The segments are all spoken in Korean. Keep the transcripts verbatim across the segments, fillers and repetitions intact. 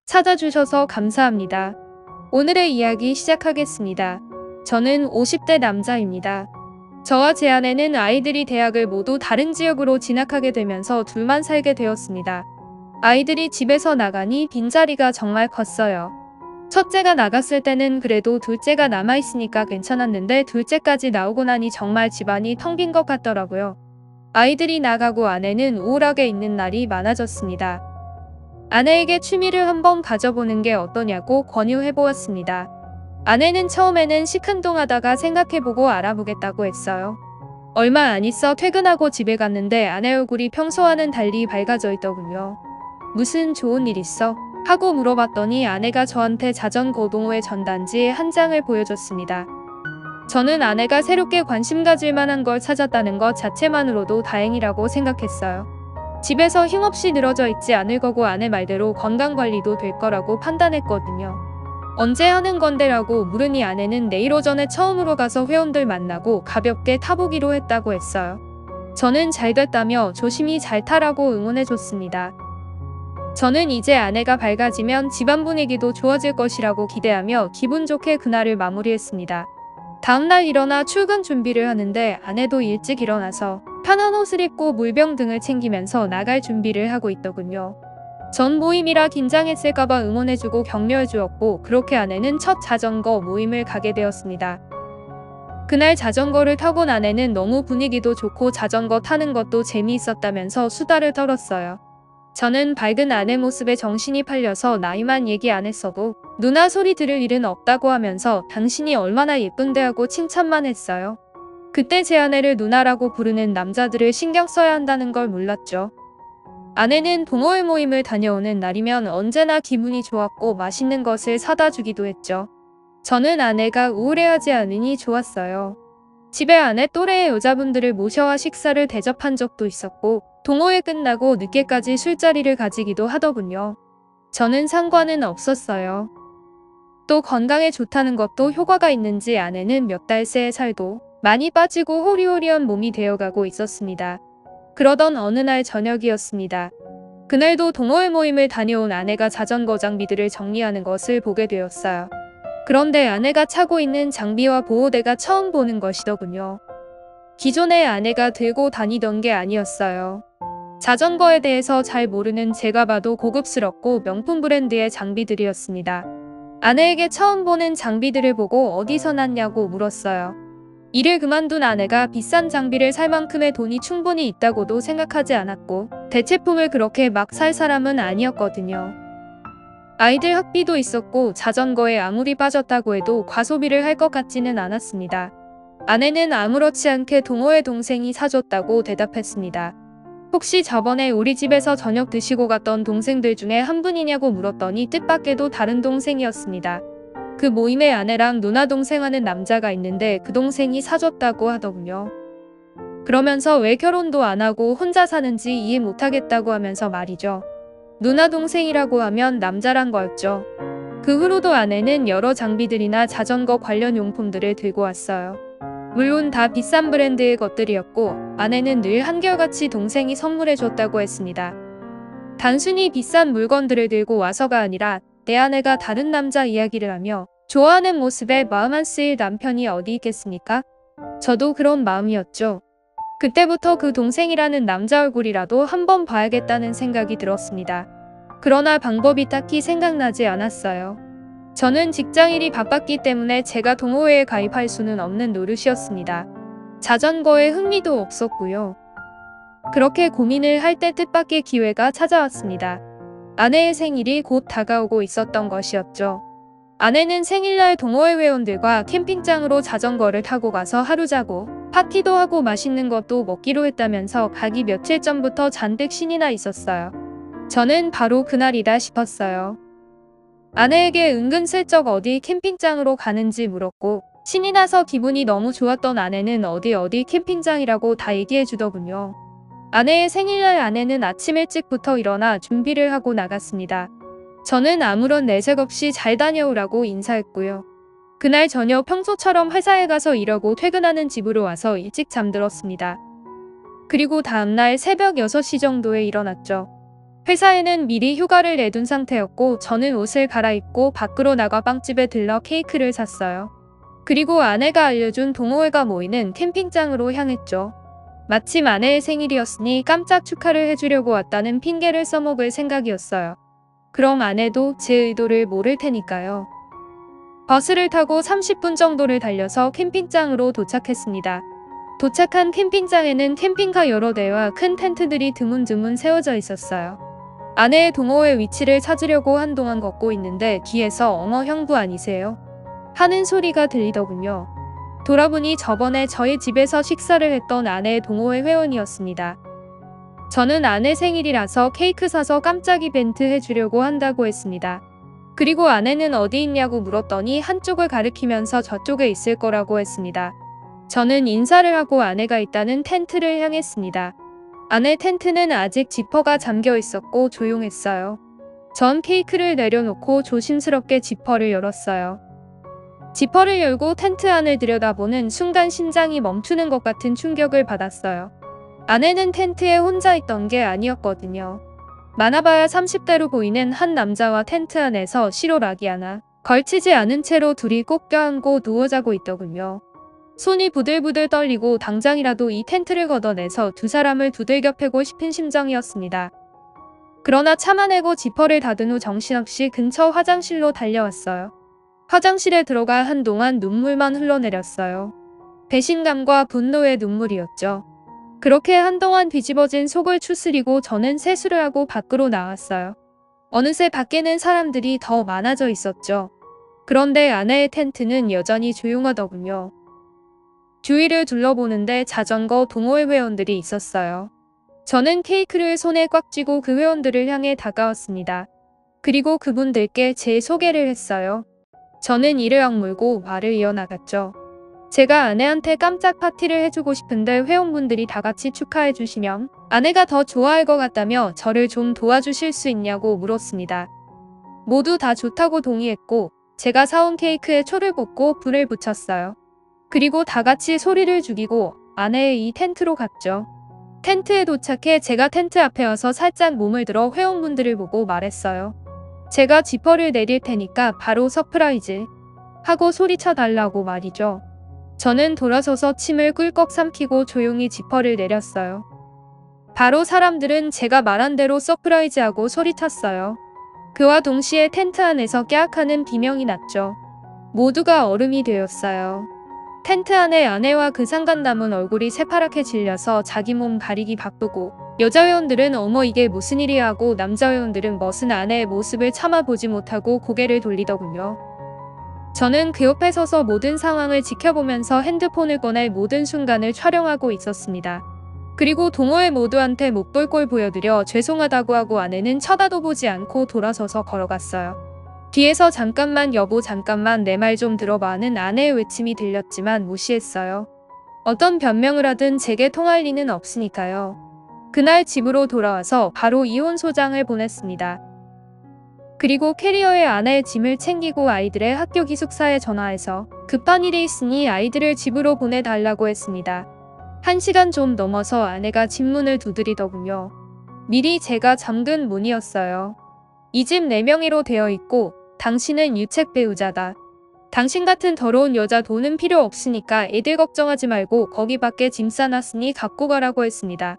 찾아주셔서 감사합니다. 오늘의 이야기 시작하겠습니다. 저는 오십 대 남자입니다. 저와 제 아내는 아이들이 대학을 모두 다른 지역으로 진학하게 되면서 둘만 살게 되었습니다. 아이들이 집에서 나가니 빈자리가 정말 컸어요. 첫째가 나갔을 때는 그래도 둘째가 남아있으니까 괜찮았는데 둘째까지 나오고 나니 정말 집안이 텅 빈 것 같더라고요. 아이들이 나가고 아내는 우울하게 있는 날이 많아졌습니다. 아내에게 취미를 한번 가져보는 게 어떠냐고 권유해보았습니다. 아내는 처음에는 시큰둥하다가 생각해보고 알아보겠다고 했어요. 얼마 안 있어 퇴근하고 집에 갔는데 아내 얼굴이 평소와는 달리 밝아져 있더군요. 무슨 좋은 일 있어? 하고 물어봤더니 아내가 저한테 자전거 동호회 전단지 한 장을 보여줬습니다. 저는 아내가 새롭게 관심 가질 만한 걸 찾았다는 것 자체만으로도 다행이라고 생각했어요. 집에서 힘없이 늘어져 있지 않을 거고 아내 말대로 건강관리도 될 거라고 판단했거든요. 언제 하는 건데라고 물으니 아내는 내일 오전에 처음으로 가서 회원들 만나고 가볍게 타보기로 했다고 했어요. 저는 잘 됐다며 조심히 잘 타라고 응원해줬습니다. 저는 이제 아내가 밝아지면 집안 분위기도 좋아질 것이라고 기대하며 기분 좋게 그날을 마무리했습니다. 다음날 일어나 출근 준비를 하는데 아내도 일찍 일어나서 편한 옷을 입고 물병 등을 챙기면서 나갈 준비를 하고 있더군요. 전 모임이라 긴장했을까봐 응원해주고 격려해주었고 그렇게 아내는 첫 자전거 모임을 가게 되었습니다. 그날 자전거를 타고 아내는 너무 분위기도 좋고 자전거 타는 것도 재미있었다면서 수다를 떨었어요. 저는 밝은 아내 모습에 정신이 팔려서 나이만 얘기 안 했어도 누나 소리 들을 일은 없다고 하면서 당신이 얼마나 예쁜데 하고 칭찬만 했어요. 그때 제 아내를 누나라고 부르는 남자들을 신경 써야 한다는 걸 몰랐죠. 아내는 동호회 모임을 다녀오는 날이면 언제나 기분이 좋았고 맛있는 것을 사다 주기도 했죠. 저는 아내가 우울해하지 않으니 좋았어요. 집에 아내 또래의 여자분들을 모셔와 식사를 대접한 적도 있었고 동호회 끝나고 늦게까지 술자리를 가지기도 하더군요. 저는 상관은 없었어요. 또 건강에 좋다는 것도 효과가 있는지 아내는 몇 달 새 살도 많이 빠지고 호리호리한 몸이 되어가고 있었습니다. 그러던 어느 날 저녁이었습니다. 그날도 동호회 모임을 다녀온 아내가 자전거 장비들을 정리하는 것을 보게 되었어요. 그런데 아내가 차고 있는 장비와 보호대가 처음 보는 것이더군요. 기존에 아내가 들고 다니던 게 아니었어요. 자전거에 대해서 잘 모르는 제가 봐도 고급스럽고 명품 브랜드의 장비들이었습니다. 아내에게 처음 보는 장비들을 보고 어디서 났냐고 물었어요. 일을 그만둔 아내가 비싼 장비를 살 만큼의 돈이 충분히 있다고도 생각하지 않았고 대체품을 그렇게 막 살 사람은 아니었거든요. 아이들 학비도 있었고 자전거에 아무리 빠졌다고 해도 과소비를 할 것 같지는 않았습니다. 아내는 아무렇지 않게 동호회 동생이 사줬다고 대답했습니다. 혹시 저번에 우리 집에서 저녁 드시고 갔던 동생들 중에 한 분이냐고 물었더니 뜻밖에도 다른 동생이었습니다. 그 모임에 아내랑 누나 동생 하는 남자가 있는데 그 동생이 사줬다고 하더군요. 그러면서 왜 결혼도 안 하고 혼자 사는지 이해 못하겠다고 하면서 말이죠. 누나 동생이라고 하면 남자란 거였죠. 그 후로도 아내는 여러 장비들이나 자전거 관련 용품들을 들고 왔어요. 물론 다 비싼 브랜드의 것들이었고 아내는 늘 한결같이 동생이 선물해줬다고 했습니다. 단순히 비싼 물건들을 들고 와서가 아니라 내 아내가 다른 남자 이야기를 하며 좋아하는 모습에 마음 안 쓰일 남편이 어디 있겠습니까? 저도 그런 마음이었죠. 그때부터 그 동생이라는 남자 얼굴이라도 한번 봐야겠다는 생각이 들었습니다. 그러나 방법이 딱히 생각나지 않았어요. 저는 직장일이 바빴기 때문에 제가 동호회에 가입할 수는 없는 노릇이었습니다. 자전거에 흥미도 없었고요. 그렇게 고민을 할 때 뜻밖의 기회가 찾아왔습니다. 아내의 생일이 곧 다가오고 있었던 것이었죠. 아내는 생일날 동호회 회원들과 캠핑장으로 자전거를 타고 가서 하루 자고 파티도 하고 맛있는 것도 먹기로 했다면서 가기 며칠 전부터 잔뜩 신이 나 있었어요. 저는 바로 그날이다 싶었어요. 아내에게 은근슬쩍 어디 캠핑장으로 가는지 물었고 신이 나서 기분이 너무 좋았던 아내는 어디 어디 캠핑장이라고 다 얘기해주더군요. 아내의 생일날 아내는 아침 일찍부터 일어나 준비를 하고 나갔습니다. 저는 아무런 내색 없이 잘 다녀오라고 인사했고요. 그날 저녁 평소처럼 회사에 가서 일하고 퇴근하는 집으로 와서 일찍 잠들었습니다. 그리고 다음날 새벽 여섯 시 정도에 일어났죠. 회사에는 미리 휴가를 내둔 상태였고 저는 옷을 갈아입고 밖으로 나가 빵집에 들러 케이크를 샀어요. 그리고 아내가 알려준 동호회가 모이는 캠핑장으로 향했죠. 마침 아내의 생일이었으니 깜짝 축하를 해주려고 왔다는 핑계를 써먹을 생각이었어요. 그럼 아내도 제 의도를 모를 테니까요. 버스를 타고 삼십 분 정도를 달려서 캠핑장으로 도착했습니다. 도착한 캠핑장에는 캠핑카 여러 대와 큰 텐트들이 드문드문 세워져 있었어요. 아내의 동호회 위치를 찾으려고 한동안 걷고 있는데 뒤에서 "어머 형부 아니세요?" 하는 소리가 들리더군요. 돌아보니 저번에 저희 집에서 식사를 했던 아내의 동호회 회원이었습니다. 저는 아내 생일이라서 케이크 사서 깜짝 이벤트 해주려고 한다고 했습니다. 그리고 아내는 어디 있냐고 물었더니 한쪽을 가리키면서 저쪽에 있을 거라고 했습니다. 저는 인사를 하고 아내가 있다는 텐트를 향했습니다. 아내 텐트는 아직 지퍼가 잠겨 있었고 조용했어요. 전 케이크를 내려놓고 조심스럽게 지퍼를 열었어요. 지퍼를 열고 텐트 안을 들여다보는 순간 심장이 멈추는 것 같은 충격을 받았어요. 아내는 텐트에 혼자 있던 게 아니었거든요. 많아봐야 삼십 대로 보이는 한 남자와 텐트 안에서 시로락이 하나 걸치지 않은 채로 둘이 꼭 껴안고 누워 자고 있더군요. 손이 부들부들 떨리고 당장이라도 이 텐트를 걷어내서 두 사람을 두들겨 패고 싶은 심정이었습니다. 그러나 참아내고 지퍼를 닫은 후 정신없이 근처 화장실로 달려왔어요. 화장실에 들어가 한동안 눈물만 흘러내렸어요. 배신감과 분노의 눈물이었죠. 그렇게 한동안 뒤집어진 속을 추스리고 저는 세수를 하고 밖으로 나왔어요. 어느새 밖에는 사람들이 더 많아져 있었죠. 그런데 아내의 텐트는 여전히 조용하더군요. 주위를 둘러보는데 자전거 동호회 회원들이 있었어요. 저는 케이크를 손에 꽉 쥐고 그 회원들을 향해 다가왔습니다. 그리고 그분들께 제 소개를 했어요. 저는 이를 악물고 말을 이어나갔죠. 제가 아내한테 깜짝 파티를 해주고 싶은데 회원분들이 다 같이 축하해 주시면 아내가 더 좋아할 것 같다며 저를 좀 도와주실 수 있냐고 물었습니다. 모두 다 좋다고 동의했고 제가 사온 케이크에 초를 꽂고 불을 붙였어요. 그리고 다 같이 소리를 죽이고 아내의 이 텐트로 갔죠. 텐트에 도착해 제가 텐트 앞에 와서 살짝 몸을 들어 회원분들을 보고 말했어요. 제가 지퍼를 내릴 테니까 바로 서프라이즈 하고 소리쳐 달라고 말이죠. 저는 돌아서서 침을 꿀꺽 삼키고 조용히 지퍼를 내렸어요. 바로 사람들은 제가 말한 대로 서프라이즈하고 소리쳤어요. 그와 동시에 텐트 안에서 깨악하는 비명이 났죠. 모두가 얼음이 되었어요. 텐트 안에 아내와 그 상간남은 얼굴이 새파랗게 질려서 자기 몸 가리기 바쁘고 여자 회원들은 "어머 이게 무슨 일이야" 하고 남자 회원들은 멋은 아내의 모습을 참아보지 못하고 고개를 돌리더군요. 저는 그 옆에 서서 모든 상황을 지켜보면서 핸드폰을 꺼내 모든 순간을 촬영하고 있었습니다. 그리고 동호회 모두한테 못 볼 꼴 보여드려 죄송하다고 하고 아내는 쳐다도 보지 않고 돌아서서 걸어갔어요. 뒤에서 "잠깐만 여보 잠깐만 내 말 좀 들어봐" 하는 아내의 외침이 들렸지만 무시했어요. 어떤 변명을 하든 제게 통할 리는 없으니까요. 그날 집으로 돌아와서 바로 이혼 소장을 보냈습니다. 그리고 캐리어에 아내의 짐을 챙기고 아이들의 학교 기숙사에 전화해서 급한 일이 있으니 아이들을 집으로 보내달라고 했습니다. 한 시간 좀 넘어서 아내가 집 문을 두드리더군요. 미리 제가 잠근 문이었어요. "이 집 내 명의로 되어 있고 당신은 유책 배우자다. 당신 같은 더러운 여자 돈은 필요 없으니까 애들 걱정하지 말고 거기 밖에 짐 싸놨으니 갖고 가라고 했습니다.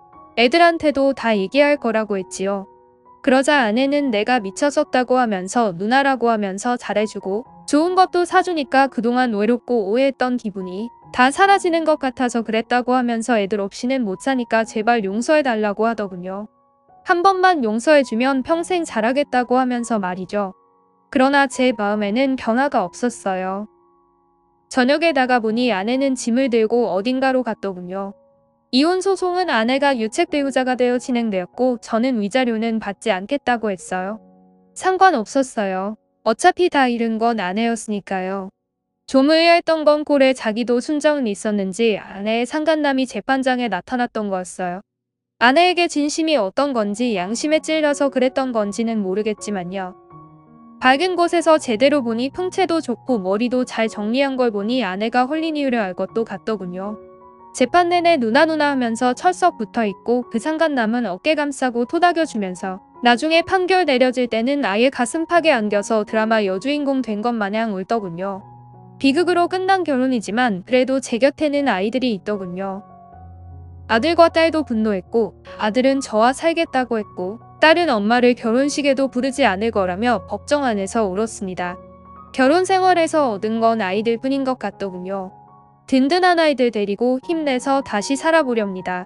애들한테도 다 얘기할 거라고 했지요. 그러자 아내는 내가 미쳤었다고 하면서 누나라고 하면서 잘해주고 좋은 것도 사주니까 그동안 외롭고 오해했던 기분이 다 사라지는 것 같아서 그랬다고 하면서 애들 없이는 못 사니까 제발 용서해달라고 하더군요. 한 번만 용서해주면 평생 잘하겠다고 하면서 말이죠. 그러나 제 마음에는 변화가 없었어요. 저녁에 나가보니 아내는 짐을 들고 어딘가로 갔더군요. 이혼 소송은 아내가 유책 배우자가 되어 진행되었고 저는 위자료는 받지 않겠다고 했어요. 상관없었어요. 어차피 다 잃은 건 아내였으니까요. 좀 의아했던 건 꼴에 자기도 순정은 있었는지 아내의 상간남이 재판장에 나타났던 거였어요. 아내에게 진심이 어떤 건지 양심에 찔려서 그랬던 건지는 모르겠지만요. 밝은 곳에서 제대로 보니 풍채도 좋고 머리도 잘 정리한 걸 보니 아내가 홀린 이유를 알 것도 같더군요. 재판 내내 누나 누나 하면서 철썩 붙어있고 그 상간남은 어깨 감싸고 토닥여주면서 나중에 판결 내려질 때는 아예 가슴팍에 안겨서 드라마 여주인공 된 것 마냥 울더군요. 비극으로 끝난 결혼이지만 그래도 제 곁에는 아이들이 있더군요. 아들과 딸도 분노했고 아들은 저와 살겠다고 했고 딸은 엄마를 결혼식에도 부르지 않을 거라며 법정 안에서 울었습니다. 결혼 생활에서 얻은 건 아이들 뿐인 것 같더군요. 든든한 아이들 데리고 힘내서 다시 살아보렵니다.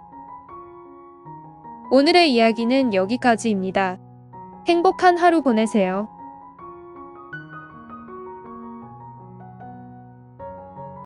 오늘의 이야기는 여기까지입니다. 행복한 하루 보내세요.